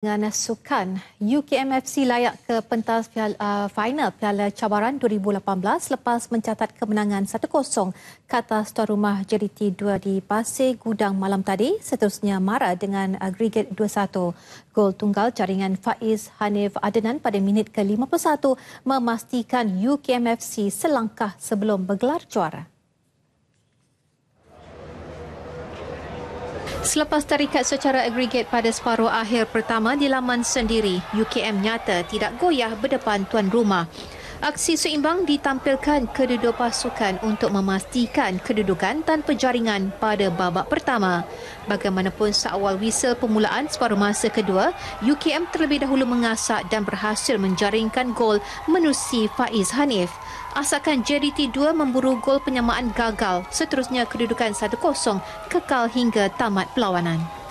Dengan sukan, UKMFC layak ke pentas final Piala Cabaran 2018 lepas mencatat kemenangan 1-0 ke atas tuan rumah JDT 2 di Pasir Gudang malam tadi. Seterusnya Mara dengan agregat 2-1. Gol tunggal jaringan Faiz Hanif Adenan pada minit ke-51 memastikan UKMFC selangkah sebelum bergelar juara. Selepas tarikat secara agregat pada separuh akhir pertama di laman sendiri, UKM nyata tidak goyah berdepan tuan rumah. Aksi seimbang ditampilkan kedua-dua pasukan untuk memastikan kedudukan tanpa jaringan pada babak pertama. Bagaimanapun seawal whistle permulaan separuh masa kedua, UKM terlebih dahulu mengasak dan berhasil menjaringkan gol menerusi Faiz Hanif. Asakan JDT 2 memburu gol penyamaan gagal, seterusnya kedudukan 1-0 kekal hingga tamat perlawanan.